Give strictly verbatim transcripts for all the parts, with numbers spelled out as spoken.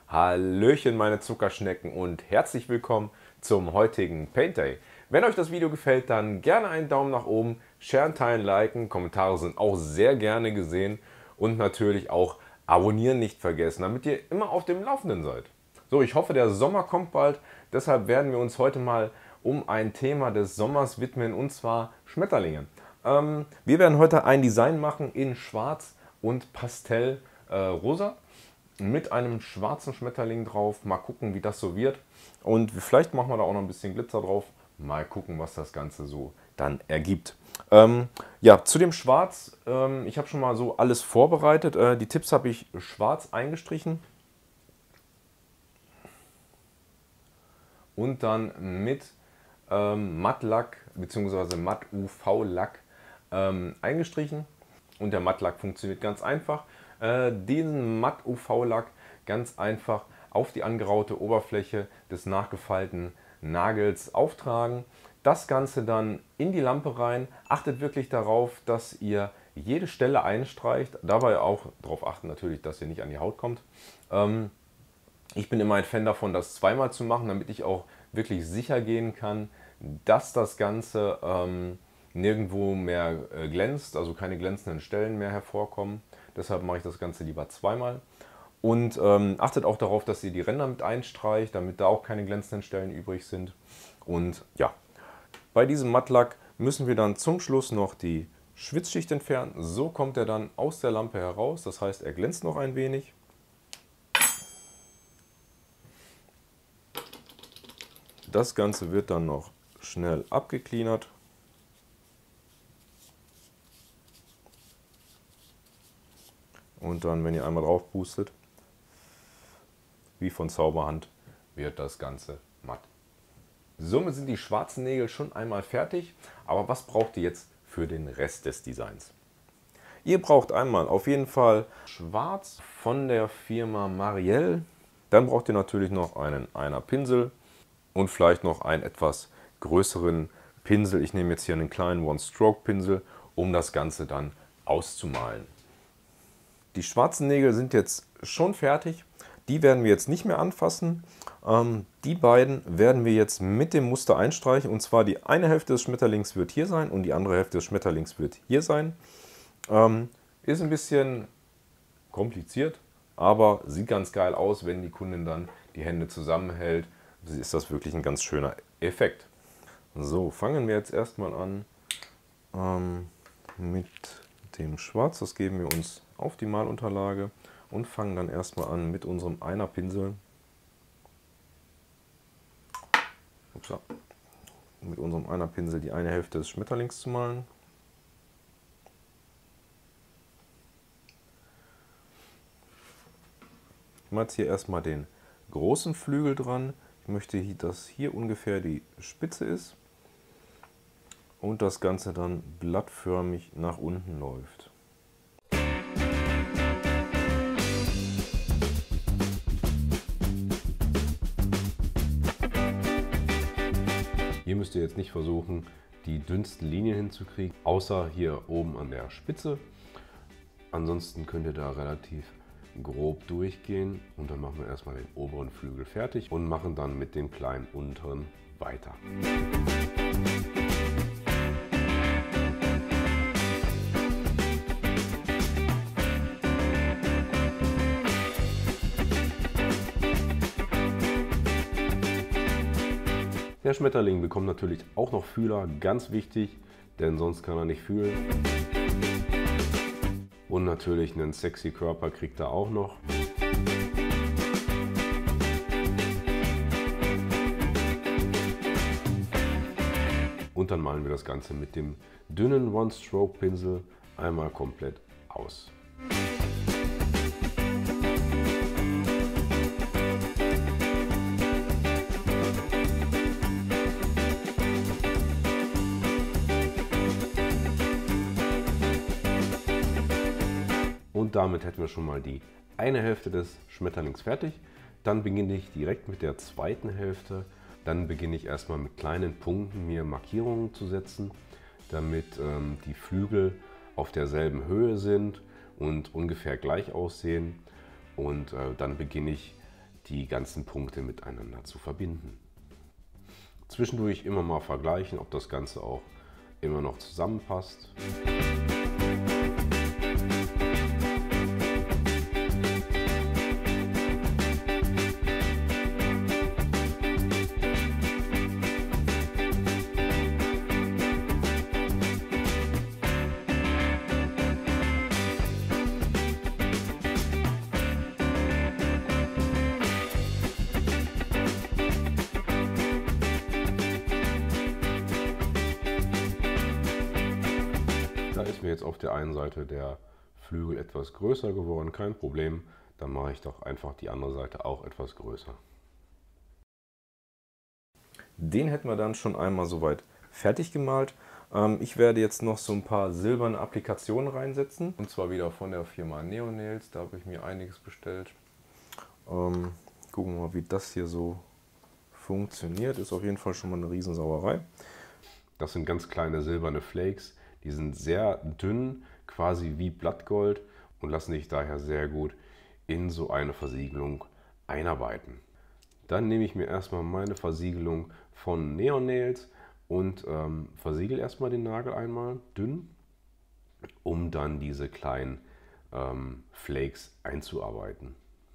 Hallöchen meine Zuckerschnecken und herzlich willkommen zum heutigen Paint Day. Wenn euch das Video gefällt, dann gerne einen Daumen nach oben, sharen, teilen, liken, Kommentare sind auch sehr gerne gesehen und natürlich auch abonnieren nicht vergessen, damit ihr immer auf dem Laufenden seid. So, ich hoffe der Sommer kommt bald, deshalb werden wir uns heute mal um ein Thema des Sommers widmen und zwar Schmetterlinge. Ähm, wir werden heute ein Design machen in Schwarz und Pastell äh, Rosa. Mit einem schwarzen Schmetterling drauf. Mal gucken, wie das so wird. Und vielleicht machen wir da auch noch ein bisschen Glitzer drauf. Mal gucken, was das Ganze so dann ergibt. Ähm, ja, zu dem Schwarz. Ähm, ich habe schon mal so alles vorbereitet. Äh, die Tipps habe ich schwarz eingestrichen. Und dann mit ähm, Mattlack bzw. Matt-U V-Lack ähm, eingestrichen. Und der Mattlack funktioniert ganz einfach. Äh, diesen Matt-U V-Lack ganz einfach auf die angeraute Oberfläche des nachgefeilten Nagels auftragen. Das Ganze dann in die Lampe rein. Achtet wirklich darauf, dass ihr jede Stelle einstreicht. Dabei auch darauf achten natürlich, dass ihr nicht an die Haut kommt. Ähm, ich bin immer ein Fan davon, das zweimal zu machen, damit ich auch wirklich sicher gehen kann, dass das Ganze ähm, nirgendwo mehr äh, glänzt, also keine glänzenden Stellen mehr hervorkommen. Deshalb mache ich das Ganze lieber zweimal. Und ähm, achtet auch darauf, dass ihr die Ränder mit einstreicht, damit da auch keine glänzenden Stellen übrig sind. Und ja, bei diesem Mattlack müssen wir dann zum Schluss noch die Schwitzschicht entfernen. So kommt er dann aus der Lampe heraus. Das heißt, er glänzt noch ein wenig. Das Ganze wird dann noch schnell abgecleanert. Und dann, wenn ihr einmal drauf pustet, wie von Zauberhand, wird das Ganze matt. Somit sind die schwarzen Nägel schon einmal fertig. Aber was braucht ihr jetzt für den Rest des Designs? Ihr braucht einmal auf jeden Fall schwarz von der Firma Marielle. Dann braucht ihr natürlich noch einen Einer Pinsel und vielleicht noch einen etwas größeren Pinsel. Ich nehme jetzt hier einen kleinen One-Stroke-Pinsel, um das Ganze dann auszumalen. Die schwarzen Nägel sind jetzt schon fertig. Die werden wir jetzt nicht mehr anfassen. Ähm, die beiden werden wir jetzt mit dem Muster einstreichen. Und zwar die eine Hälfte des Schmetterlings wird hier sein und die andere Hälfte des Schmetterlings wird hier sein. Ähm, ist ein bisschen kompliziert, aber sieht ganz geil aus, wenn die Kundin dann die Hände zusammenhält. Ist das wirklich ein ganz schöner Effekt. So, fangen wir jetzt erstmal an ähm, mit dem Schwarz. Das geben wir uns auf die Malunterlage und fangen dann erstmal an mit unserem Einer Pinsel. Upsa. Mit unserem Einer Pinsel die eine Hälfte des Schmetterlings zu malen. Ich mache jetzt hier erstmal den großen Flügel dran. Ich möchte, dass hier ungefähr die Spitze ist und das Ganze dann blattförmig nach unten läuft. Hier müsst ihr jetzt nicht versuchen, die dünnsten Linien hinzukriegen, außer hier oben an der Spitze. Ansonsten könnt ihr da relativ grob durchgehen und dann machen wir erstmal den oberen Flügel fertig und machen dann mit dem kleinen unteren weiter. Der Schmetterling bekommt natürlich auch noch Fühler, ganz wichtig, denn sonst kann er nicht fühlen. Und natürlich einen sexy Körper kriegt er auch noch. Und dann malen wir das Ganze mit dem dünnen One-Stroke-Pinsel einmal komplett aus. Und damit hätten wir schon mal die eine Hälfte des Schmetterlings fertig. Dann beginne ich direkt mit der zweiten Hälfte. Dann beginne ich erstmal mit kleinen Punkten mir Markierungen zu setzen, damit ähm, die Flügel auf derselben Höhe sind und ungefähr gleich aussehen. Und äh, dann beginne ich die ganzen Punkte miteinander zu verbinden. Zwischendurch immer mal vergleichen, ob das Ganze auch immer noch zusammenpasst. Da ist mir jetzt auf der einen Seite der Flügel etwas größer geworden, kein Problem. Dann mache ich doch einfach die andere Seite auch etwas größer. Den hätten wir dann schon einmal soweit fertig gemalt. Ähm, ich werde jetzt noch so ein paar silberne Applikationen reinsetzen. Und zwar wieder von der Firma Neonails. Da habe ich mir einiges bestellt. Ähm, gucken wir mal, wie das hier so funktioniert. Ist auf jeden Fall schon mal eine Riesensauerei. Das sind ganz kleine silberne Flakes. Die sind sehr dünn, quasi wie Blattgold und lassen sich daher sehr gut in so eine Versiegelung einarbeiten. Dann nehme ich mir erstmal meine Versiegelung von Neonails und ähm, versiegel erstmal den Nagel einmal dünn, um dann diese kleinen ähm, Flakes einzuarbeiten.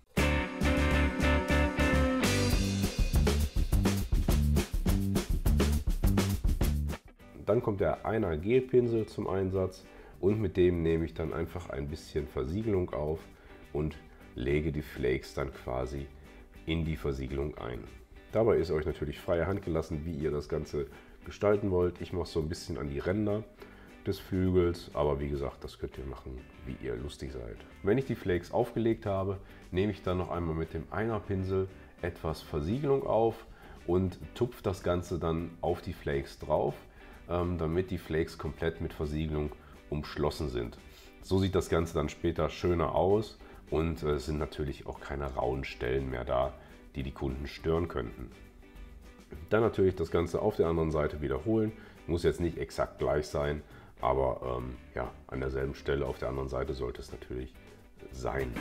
Dann kommt der Einer Gelpinsel zum Einsatz und mit dem nehme ich dann einfach ein bisschen Versiegelung auf und lege die Flakes dann quasi in die Versiegelung ein. Dabei ist euch natürlich freie Hand gelassen, wie ihr das Ganze gestalten wollt. Ich mache so ein bisschen an die Ränder des Flügels, aber wie gesagt, das könnt ihr machen, wie ihr lustig seid. Wenn ich die Flakes aufgelegt habe, nehme ich dann noch einmal mit dem Einerpinsel etwas Versiegelung auf und tupfe das Ganze dann auf die Flakes drauf, damit die Flakes komplett mit Versiegelung umschlossen sind. So sieht das Ganze dann später schöner aus und es sind natürlich auch keine rauen Stellen mehr da, die die Kunden stören könnten. Dann natürlich das Ganze auf der anderen Seite wiederholen. Muss jetzt nicht exakt gleich sein, aber ähm, ja, an derselben Stelle auf der anderen Seite sollte es natürlich sein.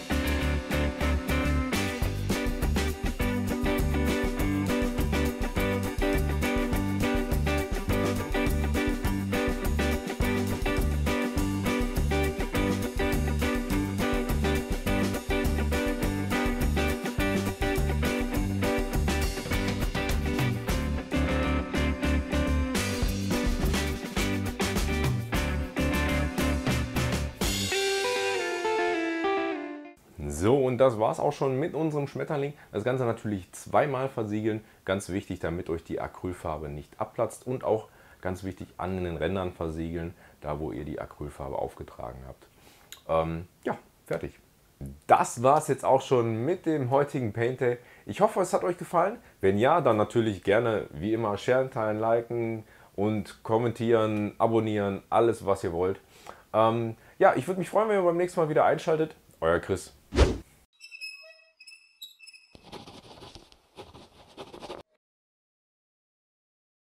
So, und das war es auch schon mit unserem Schmetterling. Das Ganze natürlich zweimal versiegeln. Ganz wichtig, damit euch die Acrylfarbe nicht abplatzt. Und auch ganz wichtig, an den Rändern versiegeln, da wo ihr die Acrylfarbe aufgetragen habt. Ähm, ja, fertig. Das war es jetzt auch schon mit dem heutigen Paint Day. Ich hoffe, es hat euch gefallen. Wenn ja, dann natürlich gerne wie immer sharen, teilen, liken und kommentieren, abonnieren, alles was ihr wollt. Ähm, ja, ich würde mich freuen, wenn ihr beim nächsten Mal wieder einschaltet. Euer Chris.